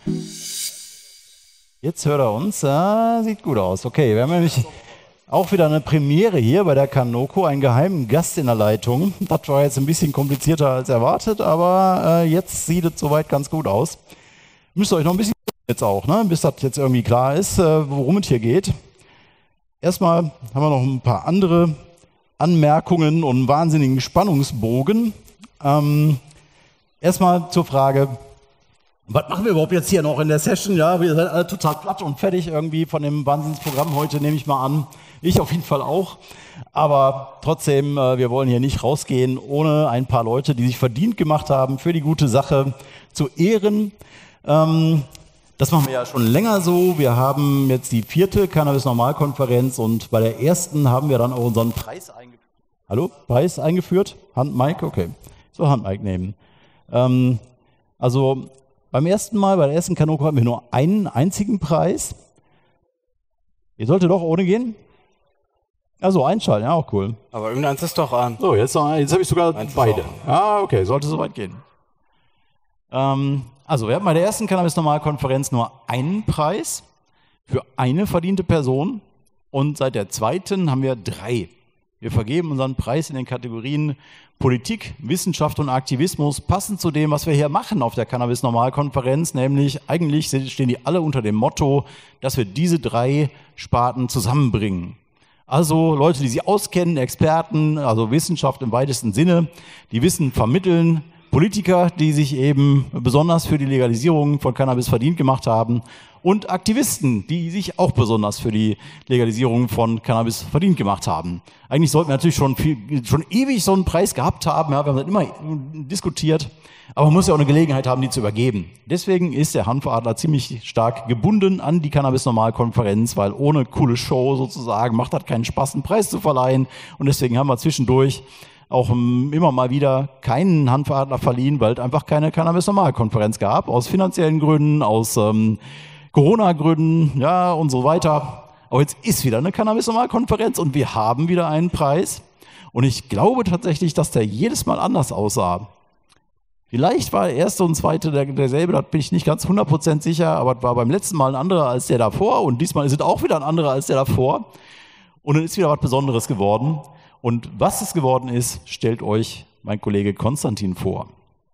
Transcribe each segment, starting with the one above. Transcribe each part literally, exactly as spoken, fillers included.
Jetzt hört er uns. Ah, sieht gut aus. Okay, wir haben nämlich auch wieder eine Premiere hier bei der Kanoko, einen geheimen Gast in der Leitung. Das war jetzt ein bisschen komplizierter als erwartet, aber äh, jetzt sieht es soweit ganz gut aus. Müsst ihr euch noch ein bisschen jetzt auch, ne? Bis das jetzt irgendwie klar ist, äh, worum es hier geht. Erstmal haben wir noch ein paar andere Anmerkungen und einen wahnsinnigen Spannungsbogen. Ähm, erstmal zur Frage, was machen wir überhaupt jetzt hier noch in der Session? Ja, wir sind alle total platt und fertig irgendwie von dem Wahnsinnsprogramm heute, nehme ich mal an. Ich auf jeden Fall auch. Aber trotzdem, äh, wir wollen hier nicht rausgehen, ohne ein paar Leute, die sich verdient gemacht haben, für die gute Sache zu ehren. Ähm, das machen wir ja schon länger so. Wir haben jetzt die vierte Cannabis-Normalkonferenz und bei der ersten haben wir dann auch unseren Preis eingeführt. Hallo? Preis eingeführt? Hand-Mic? Okay. So, Hand-Mic nehmen. Ähm, also... Beim ersten Mal, bei der ersten Kanoko hatten wir nur einen einzigen Preis. Ihr solltet doch ohne gehen? Also einschalten, ja auch cool. Aber irgendeins ist doch an. So, jetzt, jetzt habe ich sogar eins beide. Ah, okay, sollte soweit gehen. Ähm, also wir hatten bei der ersten Cannabis-Normalkonferenz nur einen Preis für eine verdiente Person und seit der zweiten haben wir drei. Wir vergeben unseren Preis in den Kategorien Politik, Wissenschaft und Aktivismus, passend zu dem, was wir hier machen auf der Cannabis-Normalkonferenz, nämlich eigentlich stehen die alle unter dem Motto, dass wir diese drei Sparten zusammenbringen. Also Leute, die sich auskennen, Experten, also Wissenschaft im weitesten Sinne, die Wissen vermitteln, Politiker, die sich eben besonders für die Legalisierung von Cannabis verdient gemacht haben und Aktivisten, die sich auch besonders für die Legalisierung von Cannabis verdient gemacht haben. Eigentlich sollten wir natürlich schon, viel, schon ewig so einen Preis gehabt haben, ja, wir haben das immer diskutiert, aber man muss ja auch eine Gelegenheit haben, die zu übergeben. Deswegen ist der Hanfadler ziemlich stark gebunden an die Cannabis-Normalkonferenz, weil ohne coole Show sozusagen macht das keinen Spaß, einen Preis zu verleihen und deswegen haben wir zwischendurch auch immer mal wieder keinen Hanfadler verliehen, weil es einfach keine Cannabis-Normalkonferenz gab, aus finanziellen Gründen, aus ähm, Corona-Gründen, ja und so weiter. Aber jetzt ist wieder eine Cannabis-Normalkonferenz und wir haben wieder einen Preis. Und ich glaube tatsächlich, dass der jedes Mal anders aussah. Vielleicht war der erste und zweite der, derselbe, da bin ich nicht ganz hundert Prozent sicher, aber es war beim letzten Mal ein anderer als der davor und diesmal ist es auch wieder ein anderer als der davor. Und dann ist wieder was Besonderes geworden. Und was es geworden ist, stellt euch mein Kollege Konstantin vor.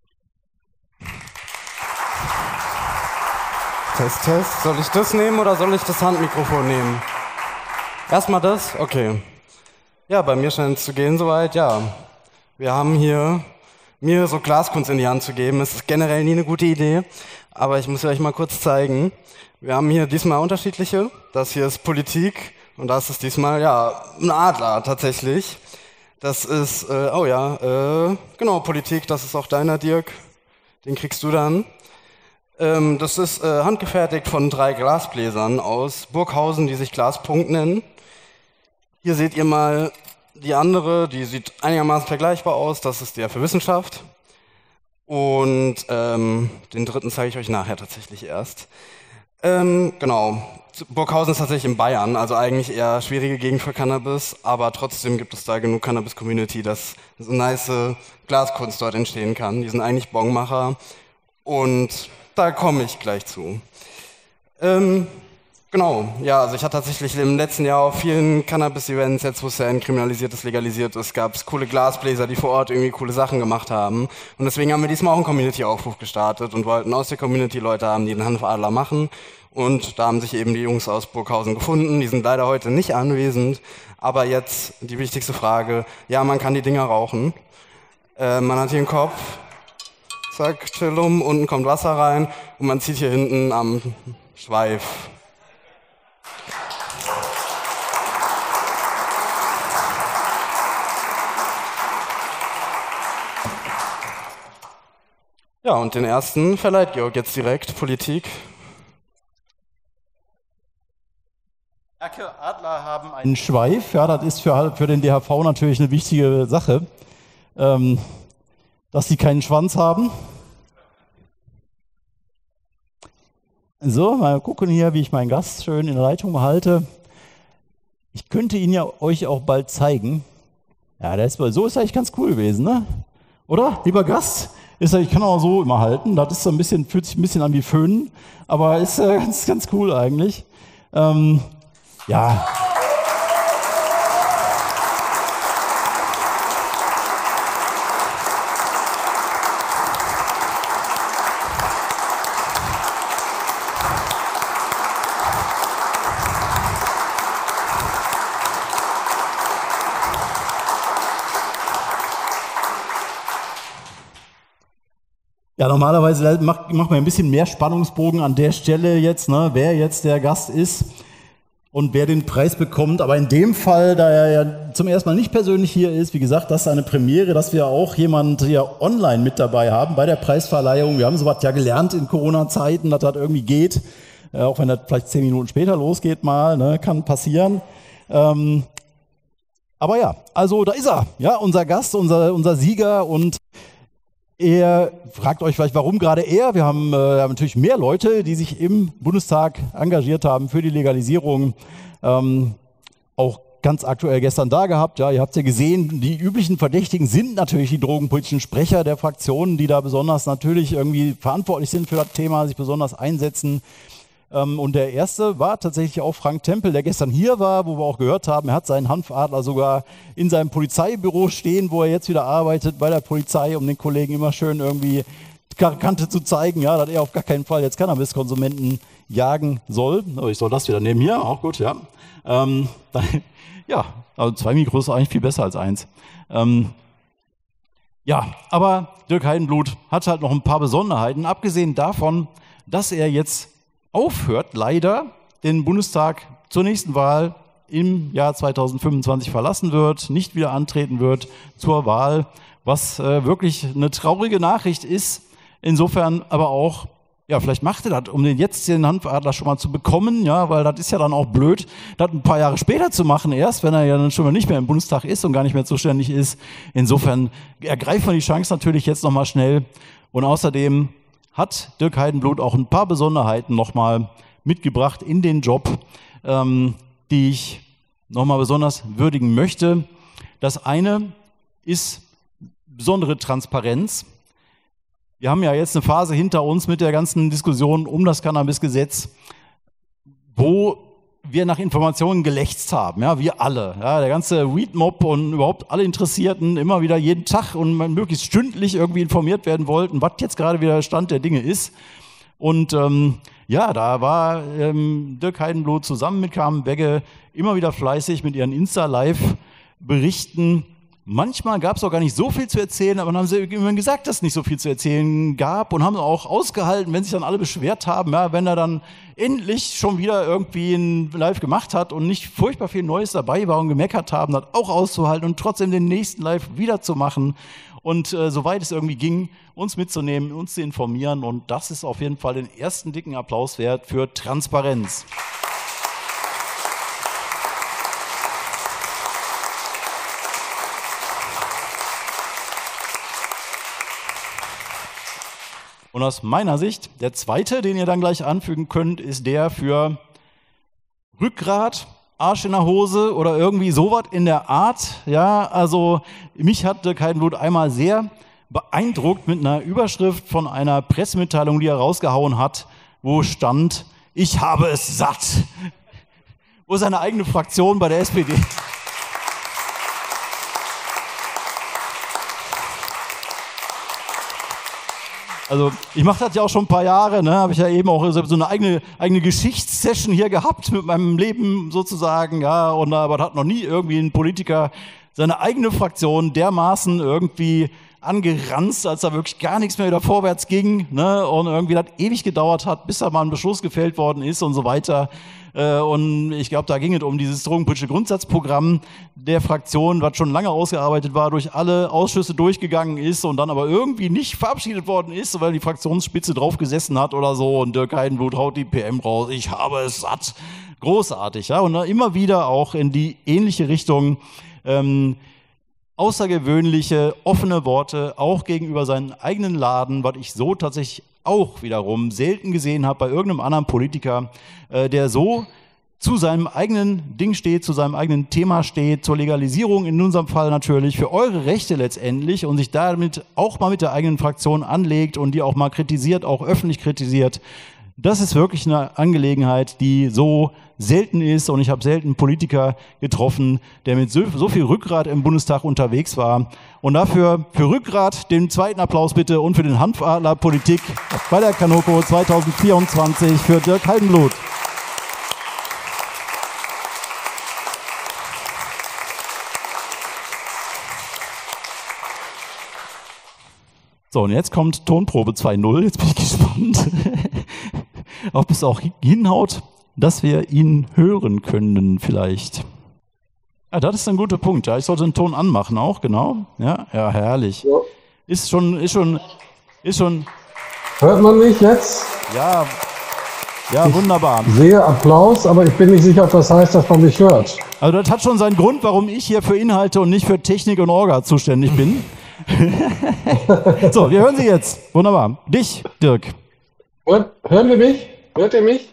Test, Test. Soll ich das nehmen oder soll ich das Handmikrofon nehmen? Erstmal das? Okay. Ja, bei mir scheint es zu gehen soweit, ja. Wir haben hier, mir so Glaskunst in die Hand zu geben, ist generell nie eine gute Idee, aber ich muss euch mal kurz zeigen. Wir haben hier diesmal unterschiedliche. Das hier ist Politik. Und das ist diesmal, ja, ein Adler tatsächlich. Das ist, äh, oh ja, äh, genau, Politik, das ist auch deiner, Dirk. Den kriegst du dann. Ähm, das ist äh, handgefertigt von drei Glasbläsern aus Burghausen, die sich Glaspunkt nennen. Hier seht ihr mal die andere, die sieht einigermaßen vergleichbar aus. Das ist der für Wissenschaft. Und ähm, den dritten zeige ich euch nachher tatsächlich erst. Ähm, genau. Burghausen ist tatsächlich in Bayern, also eigentlich eher schwierige Gegend für Cannabis, aber trotzdem gibt es da genug Cannabis-Community, dass so nice Glaskunst dort entstehen kann. Die sind eigentlich Bongmacher und da komme ich gleich zu. Ähm, genau, ja, also ich hatte tatsächlich im letzten Jahr auf vielen Cannabis-Events, jetzt wo es ja entkriminalisiert ist, legalisiert ist, gab es coole Glasbläser, die vor Ort irgendwie coole Sachen gemacht haben. Und deswegen haben wir diesmal auch einen Community-Aufruf gestartet und wollten aus der Community Leute haben, die den Hanfadler machen. Und da haben sich eben die Jungs aus Burghausen gefunden. Die sind leider heute nicht anwesend. Aber jetzt die wichtigste Frage. Ja, man kann die Dinger rauchen. Äh, man hat hier einen Kopf. Zack, chillum. Unten kommt Wasser rein. Und man zieht hier hinten am Schweif. Ja, und den ersten verleiht Georg jetzt direkt. Politik. Erke Adler haben einen Schweif, ja, das ist für, für den D H V natürlich eine wichtige Sache, ähm, dass sie keinen Schwanz haben. So, mal gucken hier, wie ich meinen Gast schön in der Leitung halte. Ich könnte ihn ja euch auch bald zeigen. Ja, der ist, so ist eigentlich ganz cool gewesen, ne? Oder, lieber Gast? Ist, ich kann auch so immer halten, das ist so ein bisschen, fühlt sich ein bisschen an wie Föhnen, aber ist äh, ganz, ganz cool eigentlich. Ähm, ja. Ja, normalerweise macht, macht man ein bisschen mehr Spannungsbogen an der Stelle jetzt, ne, wer jetzt der Gast ist und wer den Preis bekommt. Aber in dem Fall, da er ja zum ersten Mal nicht persönlich hier ist, wie gesagt, das ist eine Premiere, dass wir auch jemanden hier online mit dabei haben bei der Preisverleihung. Wir haben sowas ja gelernt in Corona-Zeiten, dass das irgendwie geht, äh, auch wenn das vielleicht zehn Minuten später losgeht mal, ne, kann passieren. Ähm, aber ja, also da ist er, ja, unser Gast, unser, unser Sieger und er fragt euch vielleicht, warum gerade er? Wir haben äh, natürlich mehr Leute, die sich im Bundestag engagiert haben für die Legalisierung. Ähm, auch ganz aktuell gestern da gehabt. Ja, ihr habt ja gesehen, die üblichen Verdächtigen sind natürlich die drogenpolitischen Sprecher der Fraktionen, die da besonders natürlich irgendwie verantwortlich sind für das Thema, sich besonders einsetzen. Ähm, und der erste war tatsächlich auch Frank Tempel, der gestern hier war, wo wir auch gehört haben, er hat seinen Hanfadler sogar in seinem Polizeibüro stehen, wo er jetzt wieder arbeitet bei der Polizei, um den Kollegen immer schön irgendwie Kante zu zeigen, ja, dass er auf gar keinen Fall jetzt Cannabiskonsumenten jagen soll. Oh, ich soll das wieder nehmen hier, auch gut, ja. Ähm, dann, ja, also zwei Mikros ist eigentlich viel besser als eins. Ähm, ja, aber Dirk Heidenblut hat halt noch ein paar Besonderheiten, abgesehen davon, dass er jetzt aufhört, leider den Bundestag zur nächsten Wahl im Jahr zweitausendfünfundzwanzig verlassen wird, nicht wieder antreten wird zur Wahl, was äh, wirklich eine traurige Nachricht ist. Insofern aber auch, ja, vielleicht macht er das, um den jetzt den Hanfadler schon mal zu bekommen, ja, weil das ist ja dann auch blöd, das ein paar Jahre später zu machen erst, wenn er ja dann schon mal nicht mehr im Bundestag ist und gar nicht mehr zuständig ist. Insofern ergreift man die Chance natürlich jetzt nochmal schnell und außerdem hat Dirk Heidenblut auch ein paar Besonderheiten nochmal mitgebracht in den Job, ähm, die ich nochmal besonders würdigen möchte. Das eine ist besondere Transparenz. Wir haben ja jetzt eine Phase hinter uns mit der ganzen Diskussion um das Cannabisgesetz, wo wir nach Informationen gelächzt haben, ja, wir alle, ja, der ganze Weed-Mob und überhaupt alle Interessierten immer wieder jeden Tag und möglichst stündlich irgendwie informiert werden wollten, was jetzt gerade wieder der Stand der Dinge ist. Und ähm, ja, da war ähm, Dirk Heidenblut zusammen mit Carmen Begge immer wieder fleißig mit ihren Insta-Live-Berichten. Manchmal gab es auch gar nicht so viel zu erzählen, aber dann haben sie immer gesagt, dass es nicht so viel zu erzählen gab und haben auch ausgehalten, wenn sich dann alle beschwert haben, ja, wenn er dann endlich schon wieder irgendwie ein Live gemacht hat und nicht furchtbar viel Neues dabei war und gemeckert haben, das auch auszuhalten und trotzdem den nächsten Live wieder zu machen und äh, soweit es irgendwie ging, uns mitzunehmen, uns zu informieren und das ist auf jeden Fall den ersten dicken Applaus wert für Transparenz. Und aus meiner Sicht, der zweite, den ihr dann gleich anfügen könnt, ist der für Rückgrat, Arsch in der Hose oder irgendwie sowas in der Art. Ja, also mich hat Dirk Heidenblut einmal sehr beeindruckt mit einer Überschrift von einer Pressemitteilung, die er rausgehauen hat, wo stand, ich habe es satt. Wo seine eigene Fraktion bei der S P D... Also ich mache das ja auch schon ein paar Jahre, ne, habe ich ja eben auch so eine eigene, eigene Geschichtssession hier gehabt mit meinem Leben sozusagen, ja, und aber da hat noch nie irgendwie ein Politiker seine eigene Fraktion dermaßen irgendwie angeranzt, als da wirklich gar nichts mehr wieder vorwärts ging, ne, und irgendwie das ewig gedauert hat, bis da mal ein Beschluss gefällt worden ist und so weiter. Und ich glaube, da ging es um dieses drogenpolitische Grundsatzprogramm der Fraktion, was schon lange ausgearbeitet war, durch alle Ausschüsse durchgegangen ist und dann aber irgendwie nicht verabschiedet worden ist, weil die Fraktionsspitze drauf gesessen hat oder so und Dirk Heidenblut haut die P M raus, ich habe es satt. Großartig, ja, und immer wieder auch in die ähnliche Richtung ähm, außergewöhnliche, offene Worte, auch gegenüber seinen eigenen Laden, was ich so tatsächlich auch wiederum selten gesehen habe bei irgendeinem anderen Politiker, äh, der so zu seinem eigenen Ding steht, zu seinem eigenen Thema steht, zur Legalisierung in unserem Fall natürlich, für eure Rechte letztendlich und sich damit auch mal mit der eigenen Fraktion anlegt und die auch mal kritisiert, auch öffentlich kritisiert. Das ist wirklich eine Angelegenheit, die so selten ist und ich habe selten einen Politiker getroffen, der mit so, so viel Rückgrat im Bundestag unterwegs war. Und dafür für Rückgrat den zweiten Applaus bitte und für den Hanfadler Politik bei der Kanoko zwanzig vierundzwanzig für Dirk Heidenblut. So, und jetzt kommt Tonprobe zwei Punkt null. Jetzt bin ich gespannt, ob es auch hinhaut, dass wir ihn hören können vielleicht. Ah, das ist ein guter Punkt. Ja, ich sollte den Ton anmachen auch, genau. Ja, ja, herrlich. Ja. Ist schon, ist schon, ist schon. Hört man mich jetzt? Ja, ja, ich wunderbar. Sehe Applaus, aber ich bin nicht sicher, ob das heißt, dass man mich hört. Also das hat schon seinen Grund, warum ich hier für Inhalte und nicht für Technik und Orga zuständig bin. So, wir hören Sie jetzt. Wunderbar. Dich, Dirk. Und, hören wir mich? Hört ihr mich?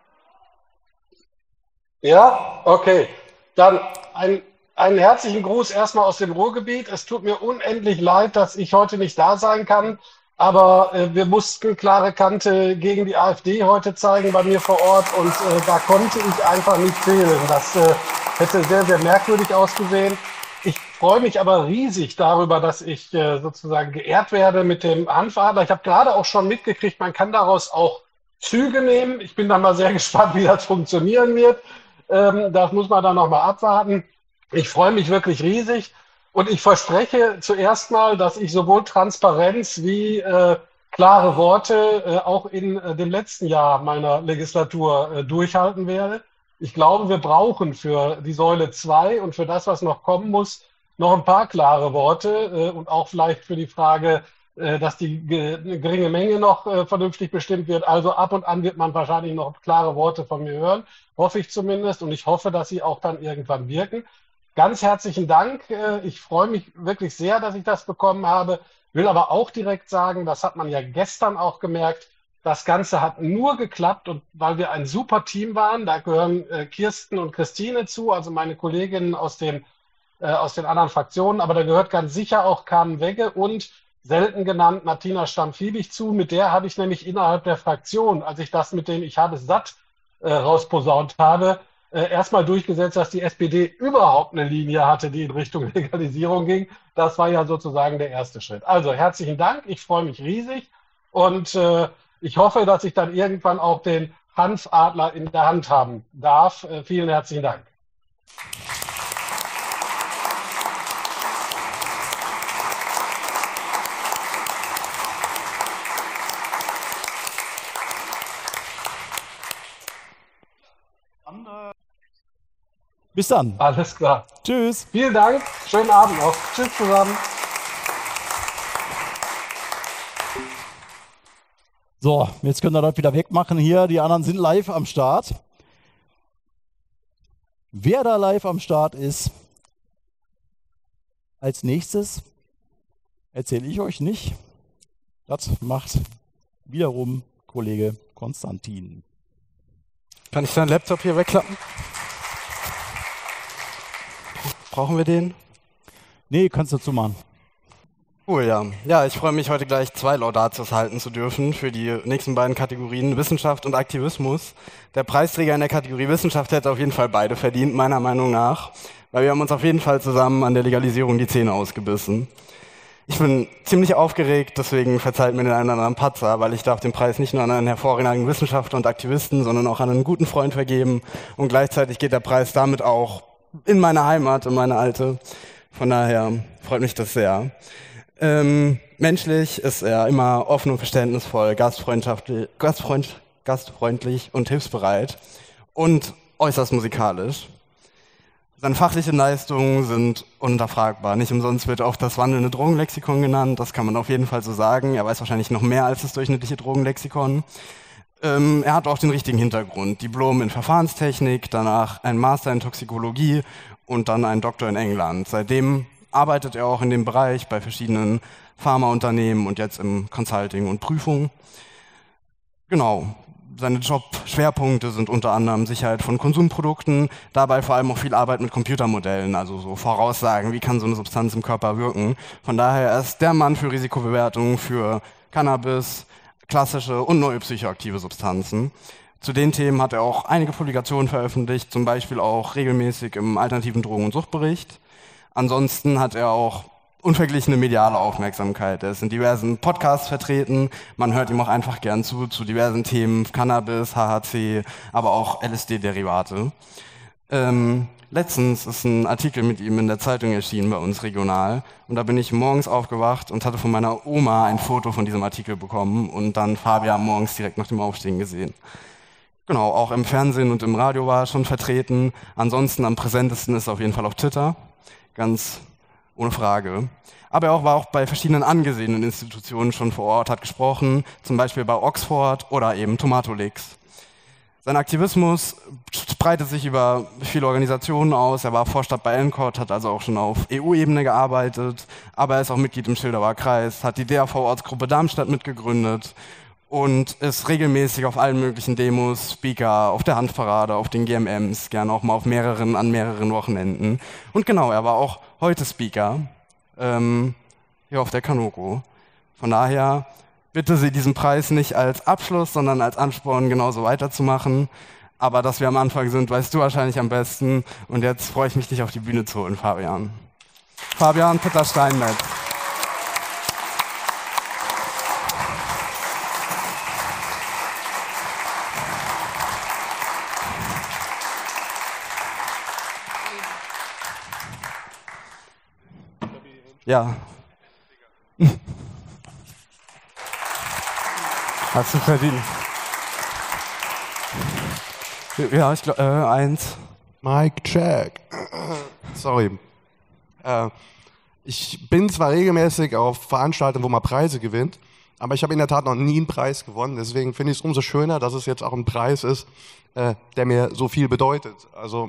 Ja? Okay. Dann ein, einen herzlichen Gruß erstmal aus dem Ruhrgebiet. Es tut mir unendlich leid, dass ich heute nicht da sein kann, aber äh, wir mussten klare Kante gegen die AfD heute zeigen bei mir vor Ort und äh, da konnte ich einfach nicht fehlen. Das äh, hätte sehr, sehr merkwürdig ausgesehen. Ich freue mich aber riesig darüber, dass ich äh, sozusagen geehrt werde mit dem Hanfadler. Ich habe gerade auch schon mitgekriegt, man kann daraus auch Züge nehmen. Ich bin dann mal sehr gespannt, wie das funktionieren wird. Ähm, das muss man dann nochmal abwarten. Ich freue mich wirklich riesig und ich verspreche zuerst mal, dass ich sowohl Transparenz wie äh, klare Worte äh, auch in äh, dem letzten Jahr meiner Legislatur äh, durchhalten werde. Ich glaube, wir brauchen für die Säule zwei und für das, was noch kommen muss, noch ein paar klare Worte äh, und auch vielleicht für die Frage, äh, dass die ge geringe Menge noch äh, vernünftig bestimmt wird. Also ab und an wird man wahrscheinlich noch klare Worte von mir hören, hoffe ich zumindest. Und ich hoffe, dass sie auch dann irgendwann wirken. Ganz herzlichen Dank. Äh, ich freue mich wirklich sehr, dass ich das bekommen habe. Will aber auch direkt sagen, das hat man ja gestern auch gemerkt, das Ganze hat nur geklappt und weil wir ein super Team waren, da gehören äh, Kirsten und Christine zu, also meine Kolleginnen aus, dem, äh, aus den anderen Fraktionen, aber da gehört ganz sicher auch Carmen Wegge und selten genannt Martina Stamm-Fiebig zu. Mit der habe ich nämlich innerhalb der Fraktion, als ich das mit dem Ich habe es satt äh, rausposaunt habe, äh, erstmal durchgesetzt, dass die S P D überhaupt eine Linie hatte, die in Richtung Legalisierung ging. Das war ja sozusagen der erste Schritt. Also herzlichen Dank, ich freue mich riesig und äh, ich hoffe, dass ich dann irgendwann auch den Hanfadler in der Hand haben darf. Äh, vielen herzlichen Dank. Bis dann. Alles klar. Tschüss. Vielen Dank. Schönen Abend noch. Tschüss zusammen. So, jetzt können wir das wieder wegmachen hier. Die anderen sind live am Start. Wer da live am Start ist, als nächstes erzähle ich euch nicht. Das macht wiederum Kollege Konstantin. Kann ich deinen Laptop hier wegklappen? Brauchen wir den? Nee, kannst du zumachen. Cool, ja. Ja, ich freue mich, heute gleich zwei Laudatios halten zu dürfen für die nächsten beiden Kategorien Wissenschaft und Aktivismus. Der Preisträger in der Kategorie Wissenschaft hätte auf jeden Fall beide verdient, meiner Meinung nach, weil wir haben uns auf jeden Fall zusammen an der Legalisierung die Zähne ausgebissen. Ich bin ziemlich aufgeregt, deswegen verzeiht mir den einen oder anderen Patzer, weil ich darf den Preis nicht nur an einen hervorragenden Wissenschaftler und Aktivisten, sondern auch an einen guten Freund vergeben und gleichzeitig geht der Preis damit auch in meine Heimat, in meine alte. Von daher freut mich das sehr. Ähm, menschlich ist er immer offen und verständnisvoll, gastfreundschaftlich, gastfreund, gastfreundlich und hilfsbereit und äußerst musikalisch. Seine fachlichen Leistungen sind unhinterfragbar. Nicht umsonst wird oft das wandelnde Drogenlexikon genannt. Das kann man auf jeden Fall so sagen. Er weiß wahrscheinlich noch mehr als das durchschnittliche Drogenlexikon. Ähm, er hat auch den richtigen Hintergrund. Diplom in Verfahrenstechnik, danach ein Master in Toxikologie und dann ein Doktor in England. Seitdem arbeitet er auch in dem Bereich bei verschiedenen Pharmaunternehmen und jetzt im Consulting und Prüfung. Genau. seine Jobschwerpunkte sind unter anderem Sicherheit von Konsumprodukten, dabei vor allem auch viel Arbeit mit Computermodellen, also so Voraussagen, wie kann so eine Substanz im Körper wirken. Von daher ist der Mann für Risikobewertungen für Cannabis, klassische und neue psychoaktive Substanzen. Zu den Themen hat er auch einige Publikationen veröffentlicht, zum Beispiel auch regelmäßig im alternativen Drogen- und Suchtbericht. Ansonsten hat er auch unverglichene mediale Aufmerksamkeit. Er ist in diversen Podcasts vertreten, man hört ihm auch einfach gern zu, zu diversen Themen, Cannabis, H H C, aber auch L S D-Derivate. Ähm, letztens ist ein Artikel mit ihm in der Zeitung erschienen bei uns regional und da bin ich morgens aufgewacht und hatte von meiner Oma ein Foto von diesem Artikel bekommen und dann Fabian morgens direkt nach dem Aufstehen gesehen. Genau, auch im Fernsehen und im Radio war er schon vertreten. Ansonsten am präsentesten ist er auf jeden Fall auf Twitter, ganz ohne Frage. Aber er auch, war auch bei verschiedenen angesehenen Institutionen schon vor Ort, hat gesprochen, zum Beispiel bei Oxford oder eben Tomatolix. Sein Aktivismus breitet sich über viele Organisationen aus. Er war Vorstand bei Elmcott, hat also auch schon auf E U-Ebene gearbeitet, aber er ist auch Mitglied im Schildauer Kreis, hat die D A V-Ortsgruppe Darmstadt mitgegründet und ist regelmäßig auf allen möglichen Demos, Speaker, auf der Handparade, auf den G M Ms, gerne auch mal auf mehreren, an mehreren Wochenenden. Und genau, er war auch heute Speaker ähm, hier auf der Kanoko. Von daher bitte Sie diesen Preis nicht als Abschluss, sondern als Ansporn, genauso weiterzumachen. Aber dass wir am Anfang sind, weißt du wahrscheinlich am besten. Und jetzt freue ich mich, dich auf die Bühne zu holen, Fabian. Fabian Pitter-Steinmetz. Ja. Hast du verdient. Ja, ich glaube, äh, eins. Mic check. Sorry. Äh, ich bin zwar regelmäßig auf Veranstaltungen, wo man Preise gewinnt, aber ich habe in der Tat noch nie einen Preis gewonnen. Deswegen finde ich es umso schöner, dass es jetzt auch ein Preis ist, äh, der mir so viel bedeutet. Also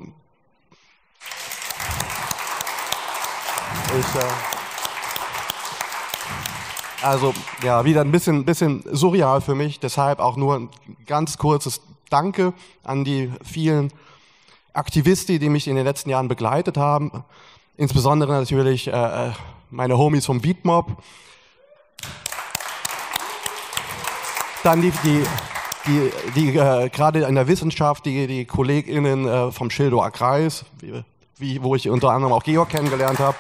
ich... Äh, Also, ja, wieder ein bisschen, bisschen surreal für mich, deshalb auch nur ein ganz kurzes Danke an die vielen Aktivisten, die mich in den letzten Jahren begleitet haben. Insbesondere natürlich äh, meine Homies vom Beatmob. Dann die, die, die, die äh, gerade in der Wissenschaft, die, die KollegInnen äh, vom Schildauer Kreis, wie, wie, wo ich unter anderem auch Georg kennengelernt habe.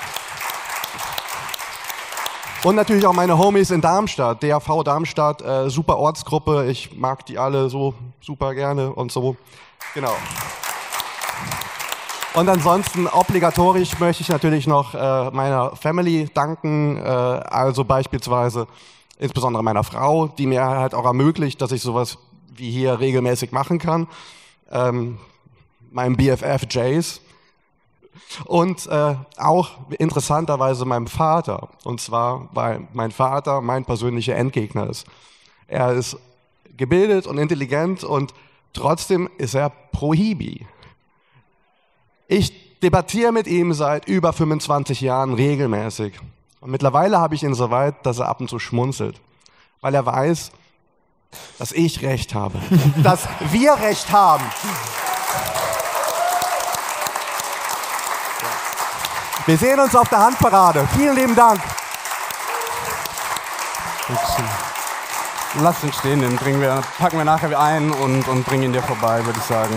Und natürlich auch meine Homies in Darmstadt, D A V Darmstadt, äh, super Ortsgruppe, ich mag die alle so super gerne und so, genau. Und ansonsten obligatorisch möchte ich natürlich noch äh, meiner Family danken, äh, also beispielsweise insbesondere meiner Frau, die mir halt auch ermöglicht, dass ich sowas wie hier regelmäßig machen kann, ähm, meinem B F F Jace. Und äh, auch interessanterweise meinem Vater, und zwar, weil mein Vater mein persönlicher Endgegner ist. Er ist gebildet und intelligent und trotzdem ist er pro Hibi. Ich debattiere mit ihm seit über fünfundzwanzig Jahren regelmäßig. Und mittlerweile habe ich ihn so weit, dass er ab und zu schmunzelt, weil er weiß, dass ich Recht habe, dass wir Recht haben. Wir sehen uns auf der Handparade. Vielen lieben Dank. Lass ihn stehen, den bringen wir, packen wir nachher ein und, und bringen ihn dir vorbei, würde ich sagen.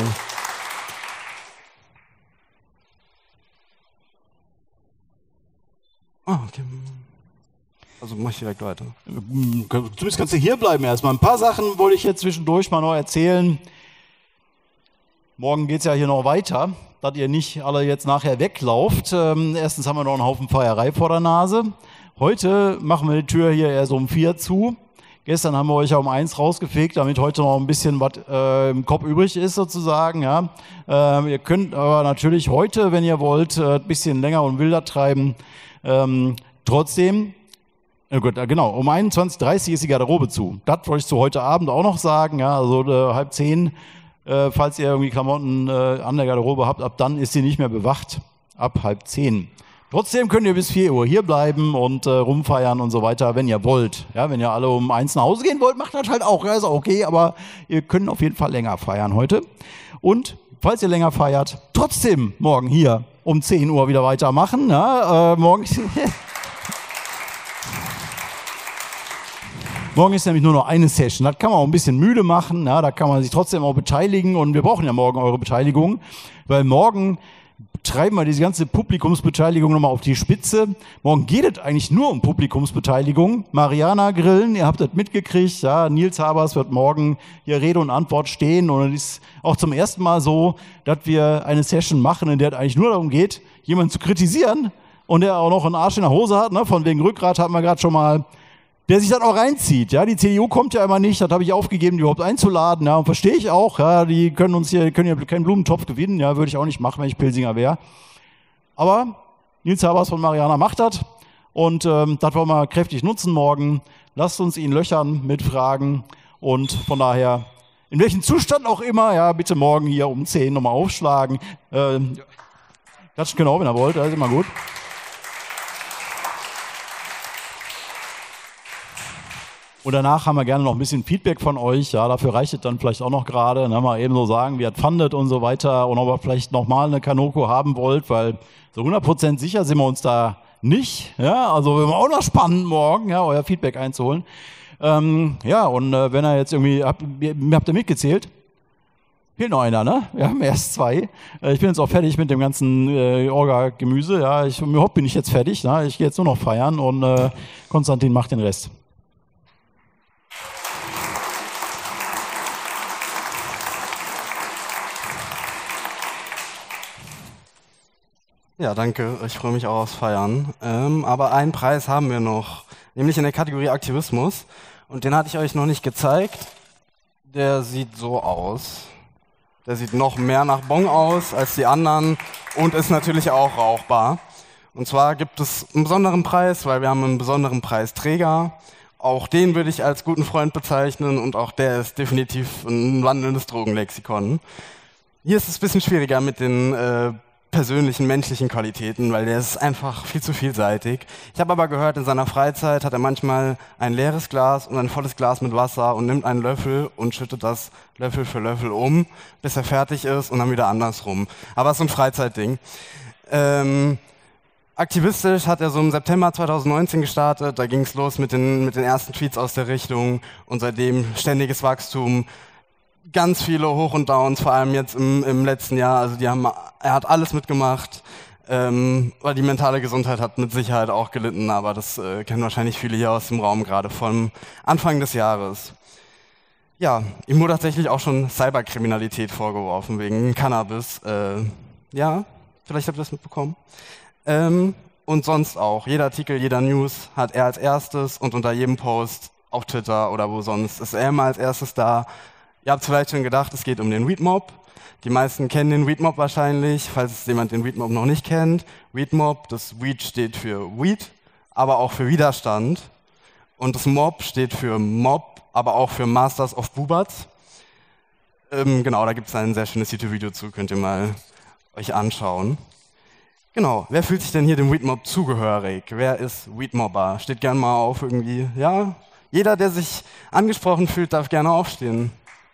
Oh, okay. Also mach ich direkt weiter. Zumindest kannst du hier bleiben erstmal. Ein paar Sachen wollte ich jetzt zwischendurch mal noch erzählen. Morgen geht es ja hier noch weiter, dass ihr nicht alle jetzt nachher weglauft. Ähm, erstens haben wir noch einen Haufen Feierei vor der Nase. Heute machen wir die Tür hier eher so um vier zu. Gestern haben wir euch ja um eins rausgefegt, damit heute noch ein bisschen was äh, im Kopf übrig ist sozusagen. Ja. Ähm, ihr könnt aber natürlich heute, wenn ihr wollt, äh, ein bisschen länger und wilder treiben. Ähm, trotzdem, äh gut, äh, genau, um einundzwanzig Uhr dreißig ist die Garderobe zu. Das wollte ich zu heute Abend auch noch sagen. Ja, also äh, halb zehn. Äh, falls ihr irgendwie Klamotten äh, an der Garderobe habt, ab dann ist sie nicht mehr bewacht. Ab halb zehn. Trotzdem könnt ihr bis vier Uhr hier bleiben und äh, rumfeiern und so weiter, wenn ihr wollt. Ja, wenn ihr alle um eins nach Hause gehen wollt, macht das halt auch. Ja, ist auch okay, aber ihr könnt auf jeden Fall länger feiern heute. Und falls ihr länger feiert, trotzdem morgen hier um zehn Uhr wieder weitermachen. Ja, äh, morgen, morgen ist nämlich nur noch eine Session. Das kann man auch ein bisschen müde machen. Ja, da kann man sich trotzdem auch beteiligen. Und wir brauchen ja morgen eure Beteiligung, weil morgen treiben wir diese ganze Publikumsbeteiligung nochmal auf die Spitze. Morgen geht es eigentlich nur um Publikumsbeteiligung. Mariana Grillen, ihr habt das mitgekriegt. Ja, Nils Habers wird morgen hier Rede und Antwort stehen. Und es ist auch zum ersten Mal so, dass wir eine Session machen, in der es eigentlich nur darum geht, jemanden zu kritisieren und der auch noch einen Arsch in der Hose hat. Ne? Von wegen Rückgrat hatten wir gerade schon mal. Der sich dann auch reinzieht. Ja, die C D U kommt ja immer nicht, das habe ich aufgegeben, die überhaupt einzuladen. Ja, und verstehe ich auch. Ja, die können uns hier, können ja keinen Blumentopf gewinnen. Ja, würde ich auch nicht machen, wenn ich Pilsinger wäre. Aber Nils Habers von Mariana macht das. Und ähm, das wollen wir kräftig nutzen morgen. Lasst uns ihn löchern mit Fragen. Und von daher, in welchem Zustand auch immer, ja, bitte morgen hier um zehn nochmal aufschlagen. Ähm, das genau, wenn ihr wollt, das ist immer gut. Und danach haben wir gerne noch ein bisschen Feedback von euch. Ja, dafür reicht es dann vielleicht auch noch gerade. Ne, mal eben so sagen, wie ihr fandet und so weiter. Und ob ihr vielleicht nochmal eine Kanoko haben wollt, weil so hundert Prozent sicher sind wir uns da nicht. Ja, also wir haben auch noch spannend morgen, ja, euer Feedback einzuholen. Ähm, ja, und äh, wenn ihr jetzt irgendwie, habt, habt ihr mitgezählt? Fehlt noch einer, ne? Wir haben erst zwei. Äh, ich bin jetzt auch fertig mit dem ganzen äh, Orga-Gemüse. Ja, ich, überhaupt bin ich jetzt fertig. Ne? Ich gehe jetzt nur noch feiern und äh, Konstantin macht den Rest. Ja, danke. Ich freue mich auch aufs Feiern. Ähm, aber einen Preis haben wir noch, nämlich in der Kategorie Aktivismus. Und den hatte ich euch noch nicht gezeigt. Der sieht so aus. Der sieht noch mehr nach Bon aus als die anderen und ist natürlich auch rauchbar. Und zwar gibt es einen besonderen Preis, weil wir haben einen besonderen Preisträger. Auch den würde ich als guten Freund bezeichnen und auch der ist definitiv ein wandelndes Drogenlexikon. Hier ist es ein bisschen schwieriger mit den äh, persönlichen, menschlichen Qualitäten, weil der ist einfach viel zu vielseitig. Ich habe aber gehört, in seiner Freizeit hat er manchmal ein leeres Glas und ein volles Glas mit Wasser und nimmt einen Löffel und schüttet das Löffel für Löffel um, bis er fertig ist und dann wieder andersrum. Aber es ist so ein Freizeitding. Ähm, aktivistisch hat er so im September zweitausendneunzehn gestartet, da ging es los mit den, mit den ersten Tweets aus der Richtung und seitdem ständiges Wachstum. Ganz viele Hoch und Downs, vor allem jetzt im, im letzten Jahr. Also die haben, er hat alles mitgemacht, ähm, weil die mentale Gesundheit hat mit Sicherheit auch gelitten, aber das äh, kennen wahrscheinlich viele hier aus dem Raum gerade vom Anfang des Jahres. Ja, ihm wurde tatsächlich auch schon Cyberkriminalität vorgeworfen wegen Cannabis. Äh, ja, vielleicht habt ihr das mitbekommen. Ähm, und sonst auch. Jeder Artikel, jeder News hat er als erstes und unter jedem Post auf Twitter oder wo sonst ist er immer als erstes da. Ihr habt vielleicht schon gedacht, es geht um den Weedmob. Die meisten kennen den Weedmob wahrscheinlich, falls jemand den Weedmob noch nicht kennt. Weedmob, das Weed steht für Weed, aber auch für Widerstand. Und das Mob steht für Mob, aber auch für Masters of Bubats. Ähm, genau, da gibt es ein sehr schönes YouTube-Video zu, könnt ihr mal euch anschauen. Genau, wer fühlt sich denn hier dem Weedmob zugehörig? Wer ist Weedmobber? Steht gerne mal auf irgendwie, ja? Jeder, der sich angesprochen fühlt, darf gerne aufstehen.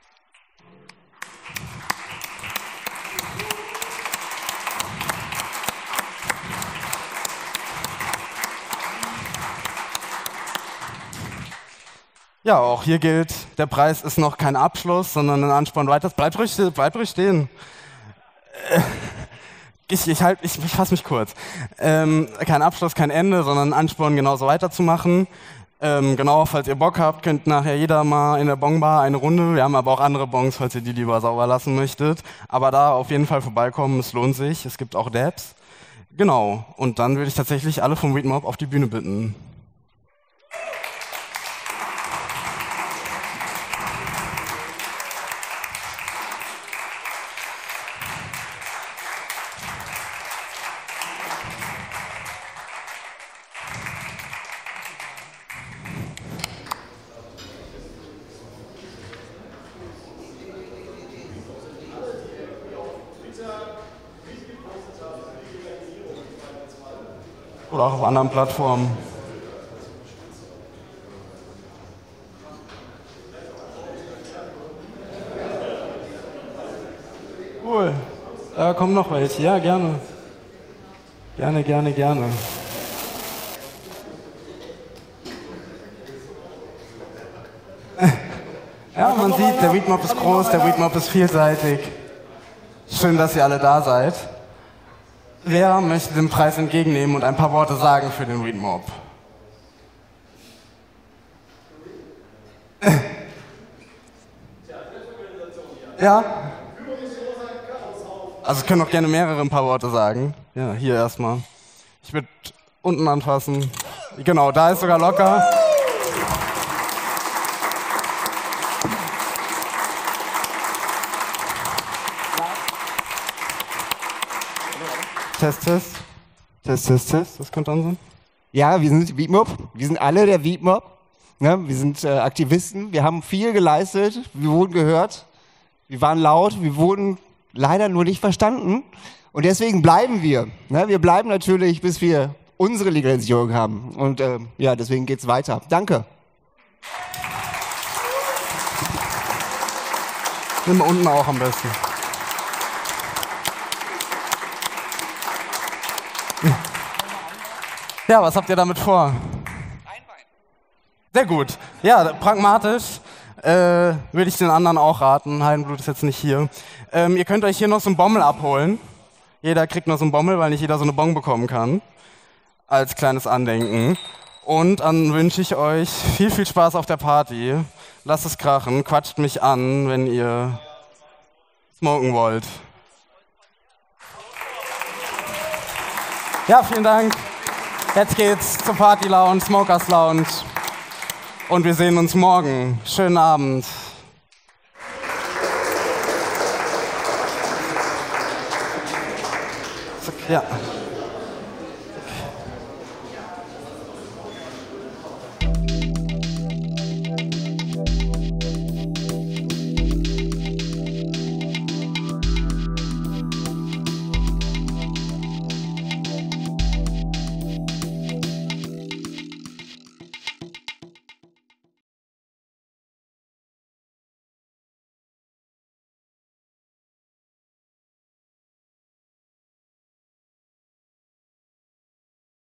Ja, auch hier gilt, der Preis ist noch kein Abschluss, sondern ein Ansporn weiter. Bleibt ruhig, bleibt ruhig stehen. Äh, ich ich, halt, ich, ich fasse mich kurz. Ähm, kein Abschluss, kein Ende, sondern ein Ansporn, genauso weiterzumachen. Ähm, genau, falls ihr Bock habt, könnt nachher jeder mal in der Bongbar eine Runde. Wir haben aber auch andere Bongs, falls ihr die lieber sauber lassen möchtet. Aber da auf jeden Fall vorbeikommen, es lohnt sich. Es gibt auch Dabs. Genau, und dann würde ich tatsächlich alle vom Weedmob auf die Bühne bitten. Oder auch auf anderen Plattformen. Cool. Da kommen noch welche. Ja, gerne. Gerne, gerne, gerne. Ja, man sieht, der Weedmob ist groß, der Weedmob ist vielseitig. Schön, dass ihr alle da seid. Wer möchte den Preis entgegennehmen und ein paar Worte sagen für den Weedmob? Ja? Also ich kann auch gerne mehrere ein paar Worte sagen. Ja, hier erstmal. Ich würde unten anfassen. Genau, da ist sogar locker. Test, Test. Test, Test, Test. Das könnte an sein. Ja, wir sind Weedmob. Wir sind alle der Weedmob. Ne? Wir sind äh, Aktivisten. Wir haben viel geleistet. Wir wurden gehört. Wir waren laut. Wir wurden leider nur nicht verstanden. Und deswegen bleiben wir. Ne? Wir bleiben natürlich, bis wir unsere Legalisierung haben. Und äh, ja, deswegen geht's weiter. Danke. Nimm unten auch am besten. Ja, was habt ihr damit vor? Sehr gut. Ja, pragmatisch äh, würde ich den anderen auch raten. Heidenblut ist jetzt nicht hier. Ähm, ihr könnt euch hier noch so einen Bommel abholen. Jeder kriegt noch so einen Bommel, weil nicht jeder so eine Bon bekommen kann. Als kleines Andenken. Und dann wünsche ich euch viel, viel Spaß auf der Party. Lasst es krachen, quatscht mich an, wenn ihr smoken wollt. Ja, vielen Dank. Jetzt geht's zur Party Lounge, Smokers Lounge. Und wir sehen uns morgen. Schönen Abend. Ja.